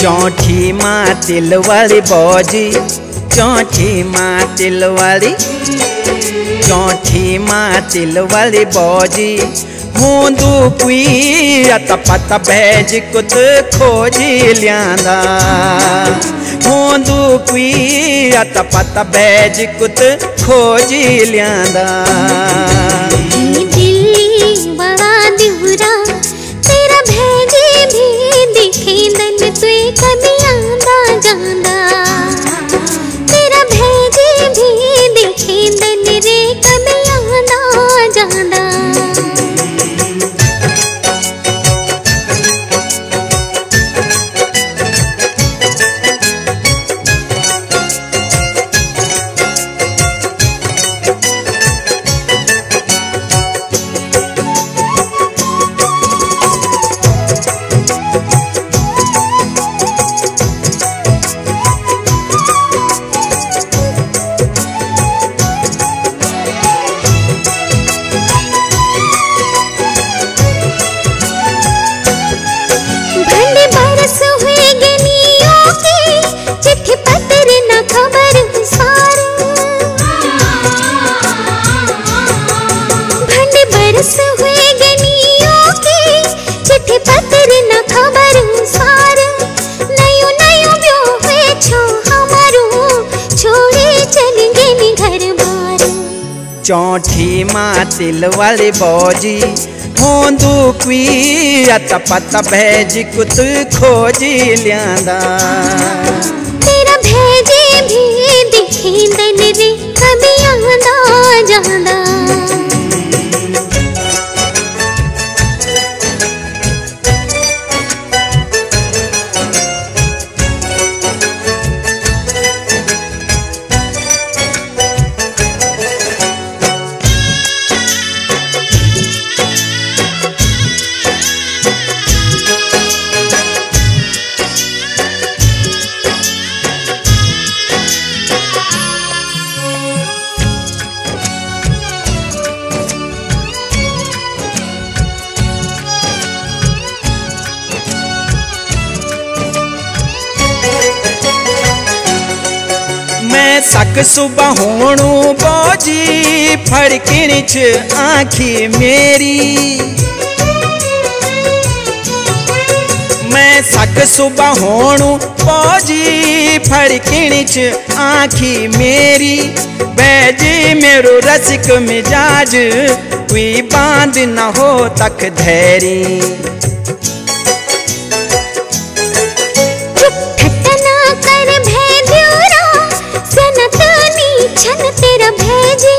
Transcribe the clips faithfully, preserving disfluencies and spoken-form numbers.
चौठी माँ तिल वाली बौजी, चौठी माँ तिल वाली, चौठी माँ तिल वाली बौजी। होंदू कुई अत पत बैज कुत खोजी लियांदा, होंदू कुई अत पत बैज कुत खोजी लियांदा। दिल्ली बड़ा दिवरा तेरा भेजे भी दिखे दन तुए कभी आंदा जांदा, तेरा भेजे भी दिखे दन रे कभी आंदा जांदा। चौठी माँ तिल वाली बौजी, होंदू कुई अत पत बैज कुत खोजी लियांदा। तेरा भेजे भी दिखे दन रे कभी आंदा जांदा। सक सुबह होणू बौजी फड़किण च आँखी मेरी, मैं सक सुबह होणू बौजी फड़किण च आँखी मेरी। बैजी मेरो रसिक मिजाज कोई बांध न हो तक धैरी। छन तेरा भेजी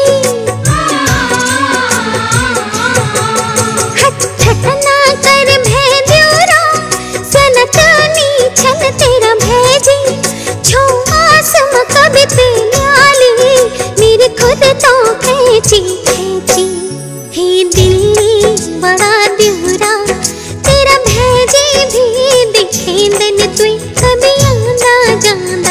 हट हट ना कर भेद्योरा, सनतनी छन तेरा भेजी। छो आसम कभी ते न्याली मेरी खुद तो खेची खेची। हे दिल्ली बड़ा दिवरा तेरा भेजी भी दिखे दन तुई कभी आंदा जांदा।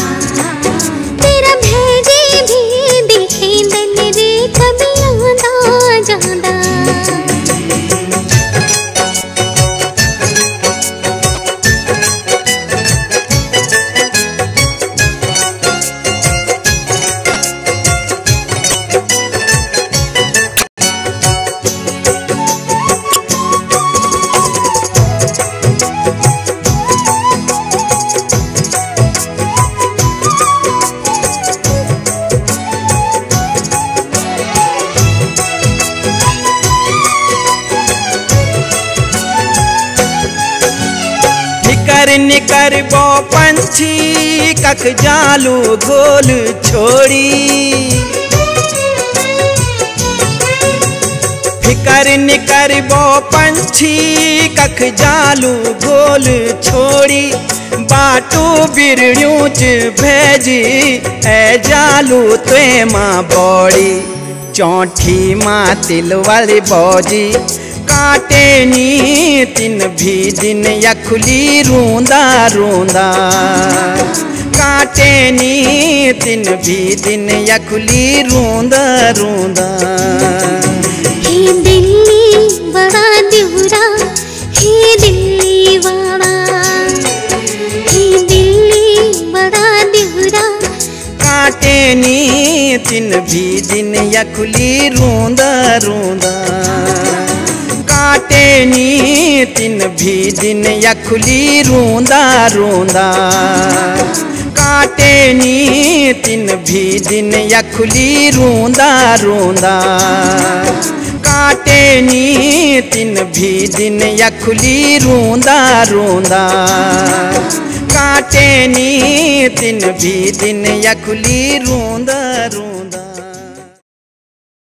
निकर बो पंछी कख जालू घोल छोड़ी। फिकर निकर बो पंछी कख जालू घोल छोड़ी। बाटू बिरड़ियों च भेजी ए जालू ते माँ बौड़ी। चौठी माँ तिल वाली बौजी काटे नी तिन भी दिन यखुली रूंदा रूंदा। काटे नी तिन भी दिन यखुली रूंदा रूंदा। हे दिल्ली बड़ा दिवरा, हे दिल्ली बड़ा, तिन भी दिन या खुली रूंदा रूंदा काटे नी तिन भी दिन या खुली रूंदा रूंदा काटे नी तिन भी दिन या खुली रूंदा रूंदा काटे नी तिन भी दिन या खुली रूंदा रूंदा काटे नी तिन भी दिन या खुली रूंदा